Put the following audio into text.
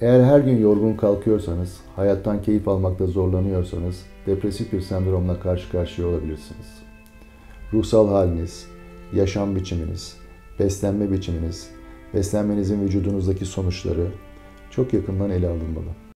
Eğer her gün yorgun kalkıyorsanız, hayattan keyif almakta zorlanıyorsanız, depresif bir sendromla karşı karşıya olabilirsiniz. Ruhsal haliniz, yaşam biçiminiz, beslenme biçiminiz, beslenmenizin vücudunuzdaki sonuçları çok yakından ele alınmalı.